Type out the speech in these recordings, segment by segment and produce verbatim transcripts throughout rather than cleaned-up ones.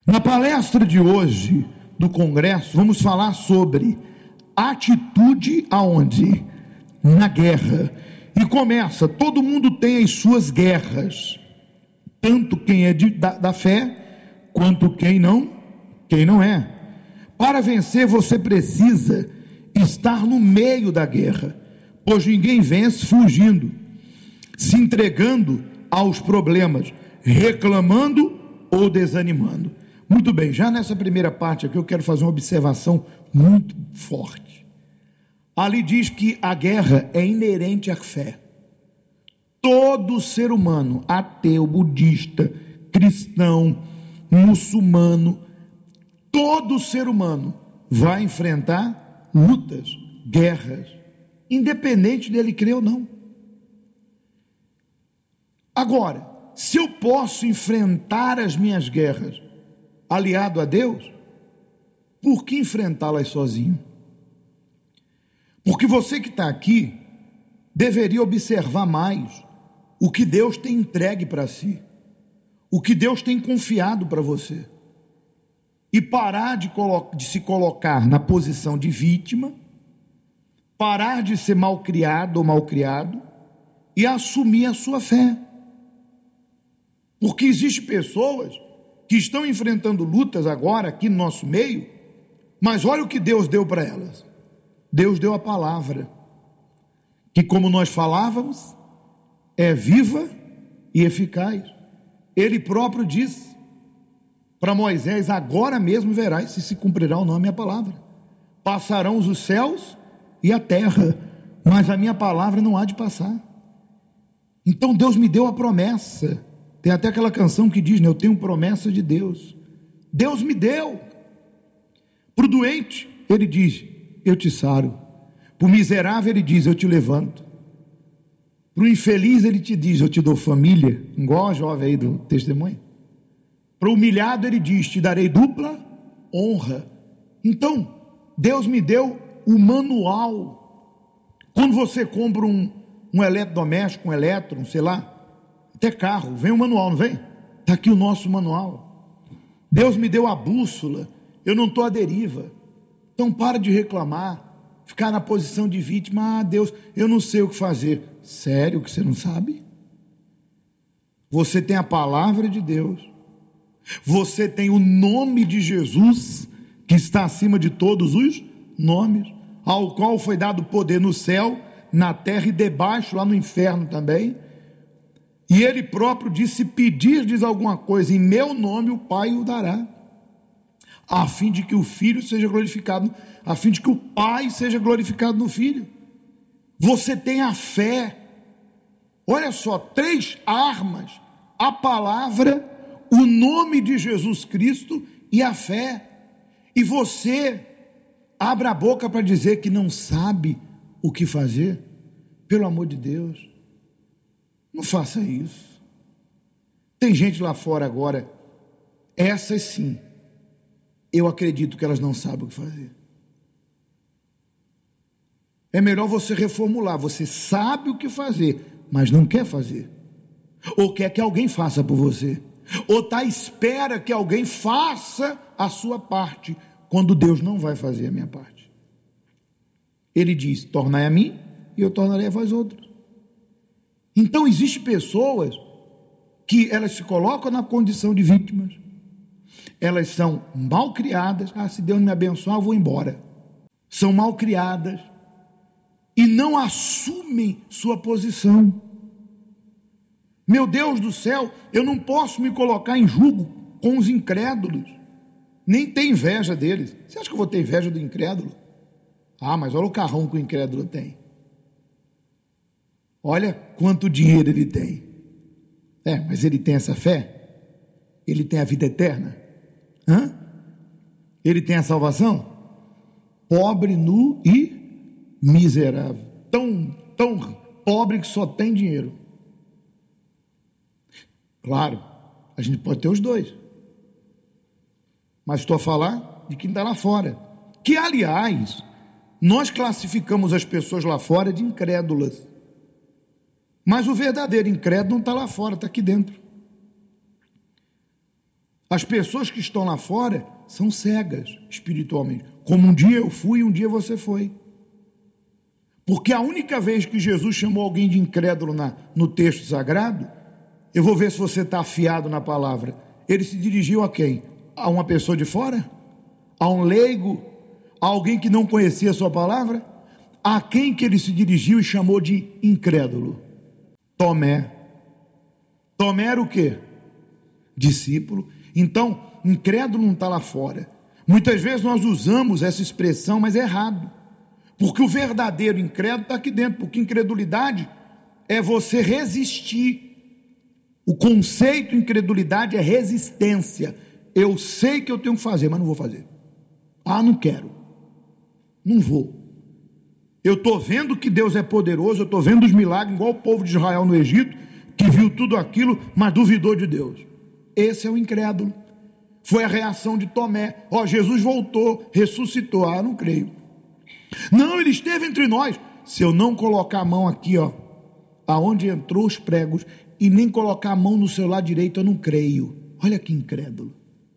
Na palestra de hoje do Congresso, vamos falar sobre atitude aonde? Na guerra. E começa, todo mundo tem as suas guerras, tanto quem é de, da, da fé, quanto quem não, quem não é. Para vencer, você precisa estar no meio da guerra, pois ninguém vence fugindo, se entregando aos problemas, reclamando ou desanimando. Muito bem, já nessa primeira parte aqui eu quero fazer uma observação muito forte. Ali diz que a guerra é inerente à fé. Todo ser humano, ateu, budista, cristão, muçulmano, todo ser humano vai enfrentar lutas, guerras, independente dele crer ou não. Agora, se eu posso enfrentar as minhas guerras aliado a Deus, por que enfrentá-las sozinho? Porque você que está aqui deveria observar mais o que Deus tem entregue para si, o que Deus tem confiado para você, e parar de, colo- de se colocar na posição de vítima, parar de ser malcriado ou malcriado e assumir a sua fé. Porque existem pessoas que estão enfrentando lutas agora aqui no nosso meio, mas olha o que Deus deu para elas. Deus deu a palavra, que como nós falávamos, é viva e eficaz. Ele próprio disse para Moisés: agora mesmo verás se se cumprirá o nome e a palavra. Passarão os céus e a terra, mas a minha palavra não há de passar. Então Deus me deu a promessa. Tem até aquela canção que diz, né, eu tenho promessa de Deus. Deus me deu. Para o doente, ele diz, eu te saro. Para o miserável, ele diz, eu te levanto. Para o infeliz, ele te diz, eu te dou família, igual a jovem aí do testemunho. Para o humilhado, ele diz, te darei dupla honra. Então, Deus me deu o manual. Quando você compra um, um eletrodoméstico, um elétron, sei lá, até carro, vem o manual, não vem? Está aqui o nosso manual. Deus me deu a bússola, eu não estou à deriva. Então para de reclamar, ficar na posição de vítima. Ah, Deus, eu não sei o que fazer. Sério que você não sabe? Você tem a palavra de Deus, você tem o nome de Jesus, que está acima de todos os nomes, ao qual foi dado poder no céu, na terra e debaixo, lá no inferno também. E ele próprio disse, se pedirdes alguma coisa em meu nome, o Pai o dará, a fim de que o Filho seja glorificado, a fim de que o Pai seja glorificado no Filho. Você tem a fé, olha só, três armas, a palavra, o nome de Jesus Cristo e a fé, e você abre a boca para dizer que não sabe o que fazer. Pelo amor de Deus, não faça isso. Tem gente lá fora agora, essas sim, eu acredito que elas não sabem o que fazer. É melhor você reformular, você sabe o que fazer, mas não quer fazer, ou quer que alguém faça por você, ou está à espera que alguém faça a sua parte, quando Deus não vai fazer a minha parte. Ele diz, tornai a mim, e eu tornarei a vós outros. Então existem pessoas que elas se colocam na condição de vítimas, elas são mal criadas. Ah, se Deus me abençoar, eu vou embora. São mal criadas e não assumem sua posição. Meu Deus do céu, eu não posso me colocar em julgo com os incrédulos, nem ter inveja deles. Você acha que eu vou ter inveja do incrédulo? Ah, mas olha o carrão que o incrédulo tem. Olha quanto dinheiro ele tem. É, mas ele tem essa fé? Ele tem a vida eterna? Hã? Ele tem a salvação? Pobre, nu e miserável. Tão, tão pobre que só tem dinheiro. Claro, a gente pode ter os dois. Mas estou a falar de quem está lá fora. Que, aliás, nós classificamos as pessoas lá fora de incrédulas. Mas o verdadeiro incrédulo não está lá fora, está aqui dentro. As pessoas que estão lá fora são cegas espiritualmente, como um dia eu fui e um dia você foi. Porque a única vez que Jesus chamou alguém de incrédulo na, no texto sagrado, eu vou ver se você está afiado na palavra, ele se dirigiu a quem? A uma pessoa de fora? A um leigo? A alguém que não conhecia a sua palavra? A quem que ele se dirigiu e chamou de incrédulo? Tomé. Tomé era o quê? Discípulo. Então, incrédulo não está lá fora. Muitas vezes nós usamos essa expressão, mas é errado. Porque o verdadeiro incrédulo está aqui dentro. Porque incredulidade é você resistir. O conceito de incredulidade é resistência. Eu sei que eu tenho que fazer, mas não vou fazer. Ah, não quero. Não vou. Eu estou vendo que Deus é poderoso, eu estou vendo os milagres, igual o povo de Israel no Egito, que viu tudo aquilo, mas duvidou de Deus. Esse é o incrédulo. Foi a reação de Tomé. Ó, Jesus voltou, ressuscitou. Ah, não creio. Não, ele esteve entre nós. Se eu não colocar a mão aqui, ó, aonde entrou os pregos, e nem colocar a mão no seu lado direito, eu não creio. Olha que incrédulo.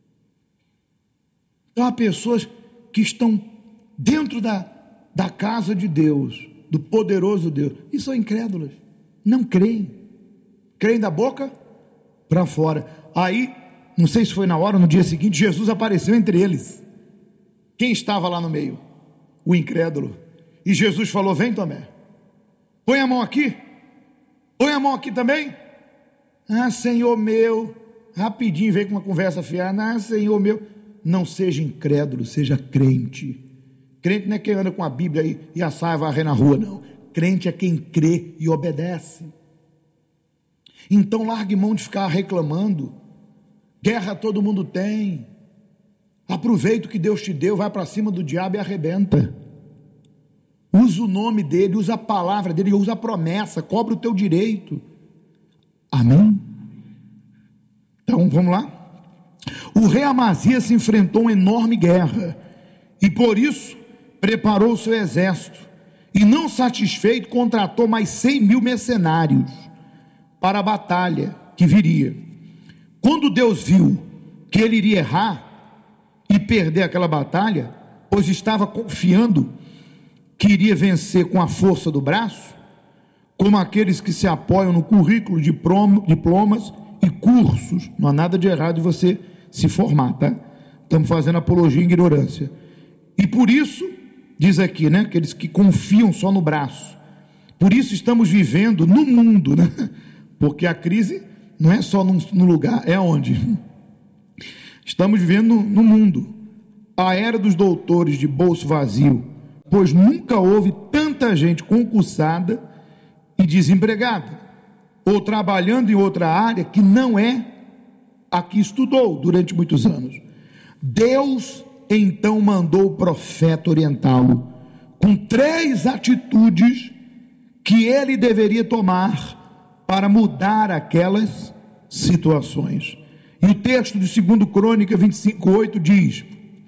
Então há pessoas que estão dentro da, da casa de Deus, do poderoso Deus, e são incrédulas, não creem. Creem da boca para fora. Aí, não sei se foi na hora, no dia seguinte, Jesus apareceu entre eles. Quem estava lá no meio? O incrédulo. E Jesus falou: vem, Tomé, põe a mão aqui, põe a mão aqui também. Ah, Senhor meu, rapidinho veio com uma conversa fiada. Ah, Senhor meu, não seja incrédulo, seja crente. Crente não é quem anda com a Bíblia aí e a saia varrer na rua, não. Crente é quem crê e obedece. Então largue mão de ficar reclamando. Guerra todo mundo tem. Aproveita o que Deus te deu, vai para cima do diabo e arrebenta. Usa o nome dele, usa a palavra dele, usa a promessa, cobre o teu direito. Amém? Então vamos lá. O rei Amazias se enfrentou a uma enorme guerra e por isso preparou o seu exército e, não satisfeito, contratou mais cem mil mercenários para a batalha que viria. Quando Deus viu que ele iria errar e perder aquela batalha, pois estava confiando que iria vencer com a força do braço, como aqueles que se apoiam no currículo de diplomas e cursos. Não há nada de errado em você se formar, tá? Estamos fazendo apologia à ignorância. E por isso, diz aqui, né, aqueles que confiam só no braço. Por isso estamos vivendo no mundo, né? Porque a crise não é só no lugar, é onde? Estamos vivendo no, no mundo. A era dos doutores de bolso vazio, pois nunca houve tanta gente concursada e desempregada, ou trabalhando em outra área que não é a que estudou durante muitos anos. Deus então mandou o profeta orientá-lo com três atitudes que ele deveria tomar para mudar aquelas situações. E o texto de segunda Crônica vinte e cinco, oito diz: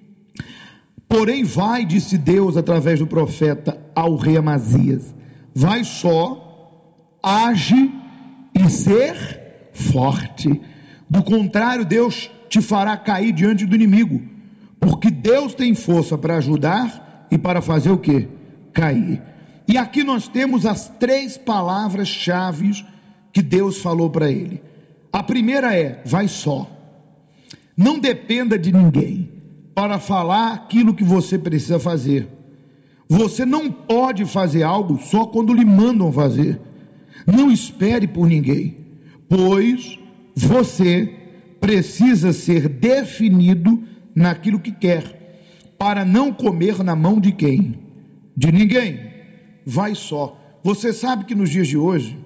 porém vai, disse Deus através do profeta ao rei Amazias, vai só, age e ser forte, do contrário Deus te fará cair diante do inimigo, porque Deus tem força para ajudar e para fazer o que? Cair. E aqui nós temos as três palavras-chave que Deus falou para ele. A primeira é: vai só. Não dependa de ninguém para falar aquilo que você precisa fazer. Você não pode fazer algo só quando lhe mandam fazer. Não espere por ninguém, pois você precisa ser definido naquilo que quer, para não comer na mão de quem? De ninguém. Vai só. Você sabe que nos dias de hoje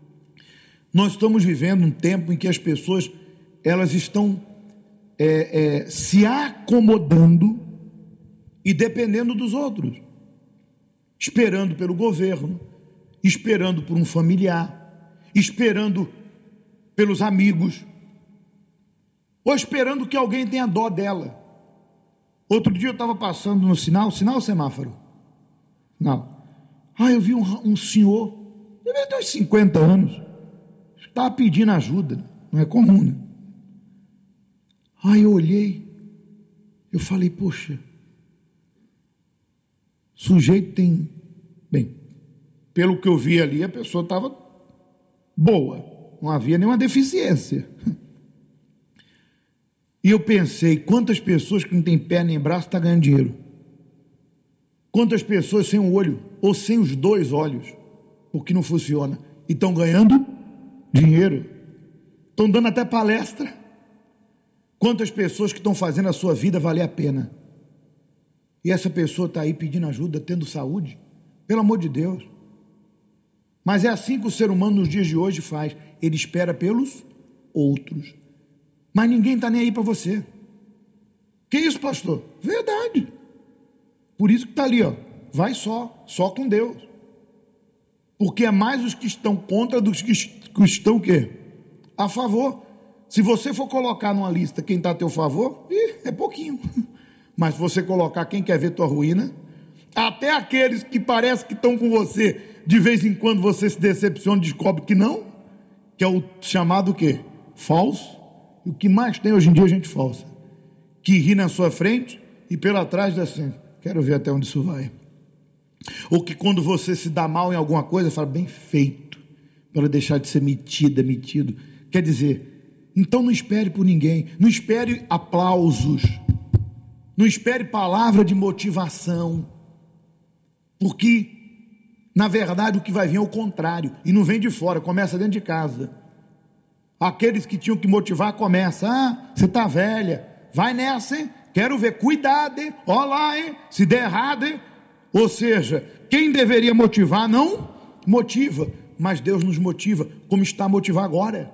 nós estamos vivendo um tempo em que as pessoas elas estão é, é, se acomodando e dependendo dos outros, esperando pelo governo, esperando por um familiar, esperando pelos amigos, ou esperando que alguém tenha dó dela. Outro dia eu estava passando no sinal, sinal ou semáforo? Não. Ah, eu vi um, um senhor, devia ter uns cinquenta anos, estava pedindo ajuda, não é comum, né? Aí eu olhei, eu falei, poxa, sujeito tem, bem, pelo que eu vi ali, a pessoa estava boa, não havia nenhuma deficiência. E eu pensei, quantas pessoas que não têm perna nem braço estão ganhando dinheiro? Quantas pessoas sem um olho, ou sem os dois olhos, porque não funciona, e estão ganhando dinheiro, estão dando até palestra. Quantas pessoas que estão fazendo a sua vida valer a pena, e essa pessoa está aí pedindo ajuda, tendo saúde, pelo amor de Deus. Mas é assim que o ser humano nos dias de hoje faz, ele espera pelos outros, mas ninguém está nem aí para você. Que isso, pastor? Verdade. Por isso que está ali, ó, vai só, só com Deus, porque é mais os que estão contra do que estão o quê? A favor. Se você for colocar numa lista quem está a teu favor, ih, é pouquinho. Mas se você colocar quem quer ver tua ruína, até aqueles que parece que estão com você, de vez em quando você se decepciona e descobre que não, que é o chamado o quê? Falso. E o que mais tem hoje em dia é gente falsa, que ri na sua frente e pela trás diz assim, quero ver até onde isso vai. Ou que quando você se dá mal em alguma coisa, fala, bem feito, para deixar de ser metida, metido. Quer dizer, então não espere por ninguém, não espere aplausos, não espere palavra de motivação, porque na verdade o que vai vir é o contrário, e não vem de fora, começa dentro de casa. Aqueles que tinham que motivar, começa, ah, você está velha, vai nessa, hein? Quero ver, cuidado, hein? Ó lá, hein? Se der errado, hein? Ou seja, quem deveria motivar não motiva, mas Deus nos motiva, como está a motivar agora.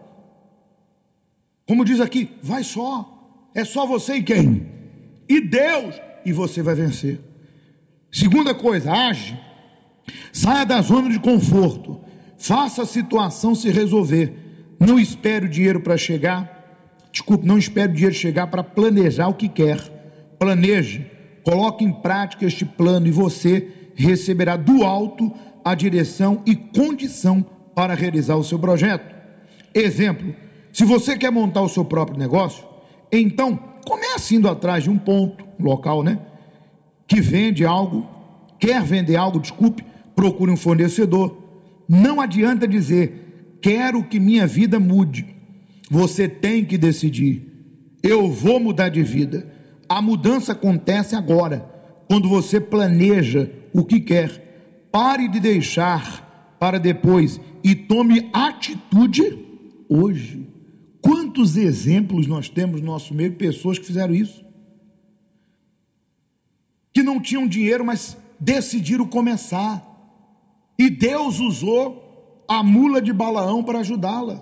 Como diz aqui, vai só, é só você e quem? E Deus, e você vai vencer. Segunda coisa, age, saia da zona de conforto, faça a situação se resolver, não espere o dinheiro para chegar, desculpe, não espere o dinheiro chegar para planejar o que quer, planeje, coloque em prática este plano e você receberá do alto a direção e condição para realizar o seu projeto. Exemplo, se você quer montar o seu próprio negócio, então comece indo atrás de um ponto, um local, né, que vende algo, quer vender algo, desculpe, procure um fornecedor. Não adianta dizer, quero que minha vida mude. Você tem que decidir, eu vou mudar de vida. A mudança acontece agora, quando você planeja o que quer. Pare de deixar para depois e tome atitude hoje. Quantos exemplos nós temos no nosso meio de pessoas que fizeram isso? Que não tinham dinheiro, mas decidiram começar. E Deus usou a mula de Balaão para ajudá-la.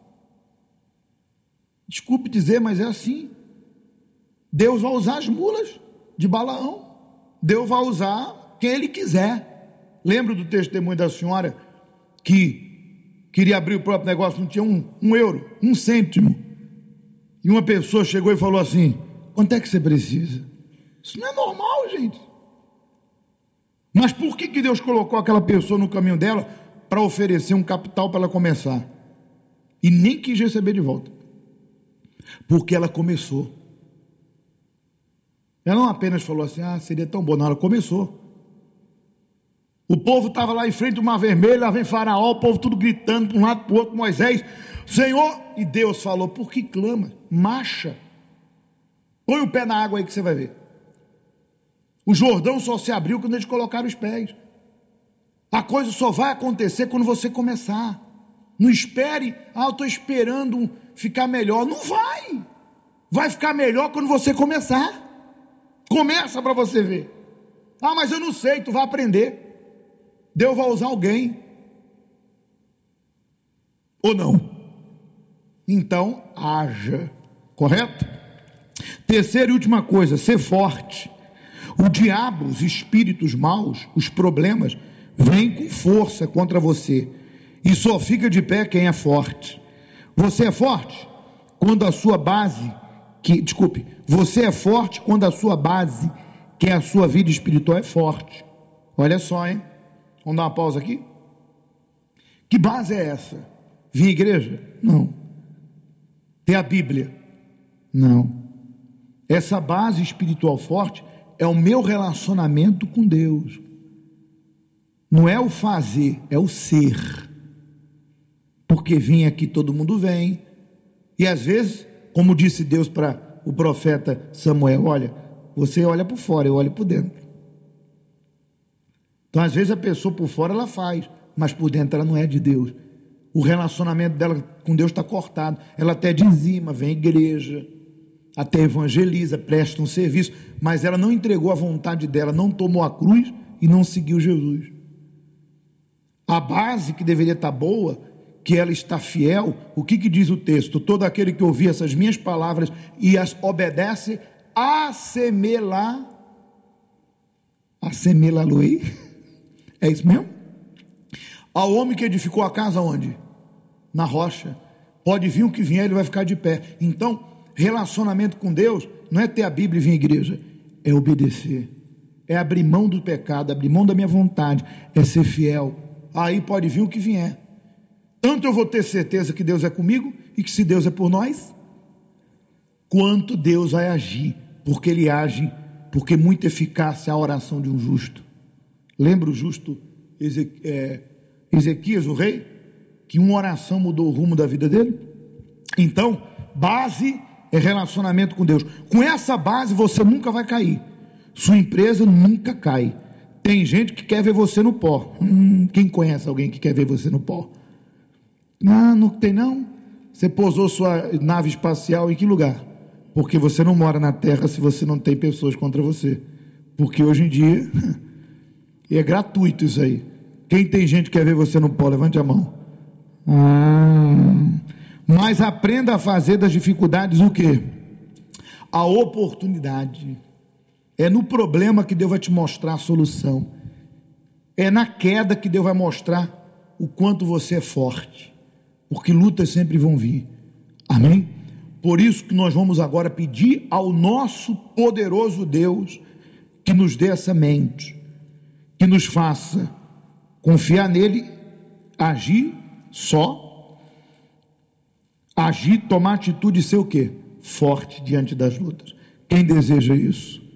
Desculpe dizer, mas é assim. Deus vai usar as mulas de Balaão. Deus vai usar quem Ele quiser. Lembro do testemunho da senhora que queria abrir o próprio negócio, não tinha um, um euro, um cêntimo. E uma pessoa chegou e falou assim, quanto é que você precisa? Isso não é normal, gente. Mas por que, que Deus colocou aquela pessoa no caminho dela para oferecer um capital para ela começar? E nem quis receber de volta. Porque ela começou. Ela não apenas falou assim, ah, seria tão bom, não, ela começou. O povo estava lá em frente do Mar Vermelho, lá vem Faraó, o povo tudo gritando para um lado para o outro, Moisés, Senhor, e Deus falou, por que clama? Marcha, põe o pé na água aí que você vai ver. O Jordão só se abriu quando eles colocaram os pés. A coisa só vai acontecer quando você começar. Não espere, ah, eu estou esperando ficar melhor. Não vai, vai ficar melhor quando você começar. Começa para você ver. Ah, mas eu não sei, tu vai aprender. Deus vai usar alguém. Ou não? Então, haja. Correto? Terceira e última coisa, ser forte. O diabo, os espíritos maus, os problemas, vêm com força contra você. E só fica de pé quem é forte. Você é forte quando a sua base, que, desculpe, você é forte quando a sua base, que é a sua vida espiritual, é forte. Olha só, hein? Vamos dar uma pausa aqui? Que base é essa? Vir à igreja? Não. Ter a Bíblia? Não. Essa base espiritual forte é o meu relacionamento com Deus. Não é o fazer, é o ser. Porque vim aqui, todo mundo vem. E às vezes, como disse Deus para o profeta Samuel, olha, você olha por fora, eu olho por dentro. Então às vezes a pessoa por fora ela faz, mas por dentro ela não é de Deus. O relacionamento dela com Deus está cortado. Ela até dizima, vem à igreja, até evangeliza, presta um serviço, mas ela não entregou a vontade dela, não tomou a cruz e não seguiu Jesus. A base que deveria estar boa, que ela está fiel, o que, que diz o texto? Todo aquele que ouvir essas minhas palavras e as obedece, assemelha, assemelha-lo-ei, é isso mesmo? Ao homem que edificou a casa onde? Na rocha. Pode vir o que vier, ele vai ficar de pé. Então, relacionamento com Deus não é ter a Bíblia e vir à igreja, é obedecer, é abrir mão do pecado, abrir mão da minha vontade, é ser fiel. Aí pode vir o que vier. Tanto eu vou ter certeza que Deus é comigo e que se Deus é por nós, quanto Deus vai agir, porque Ele age, porque muito eficaz é a oração de um justo. Lembra o justo Ezequias, o rei, que uma oração mudou o rumo da vida dele? Então, base é relacionamento com Deus. Com essa base você nunca vai cair, sua empresa nunca cai. Tem gente que quer ver você no pó. Hum, quem conhece alguém que quer ver você no pó? Ah, não tem não? Você pousou sua nave espacial em que lugar? Porque você não mora na Terra se você não tem pessoas contra você. Porque hoje em dia é gratuito isso aí. Quem tem gente que quer ver você no pó, levante a mão. Ah, mas aprenda a fazer das dificuldades o quê? A oportunidade. É no problema que Deus vai te mostrar a solução. É na queda que Deus vai mostrar o quanto você é forte. Porque lutas sempre vão vir. Amém? Por isso que nós vamos agora pedir ao nosso poderoso Deus que nos dê essa mente, que nos faça confiar nele, agir só, agir, tomar atitude e ser o quê? Forte diante das lutas. Quem deseja isso?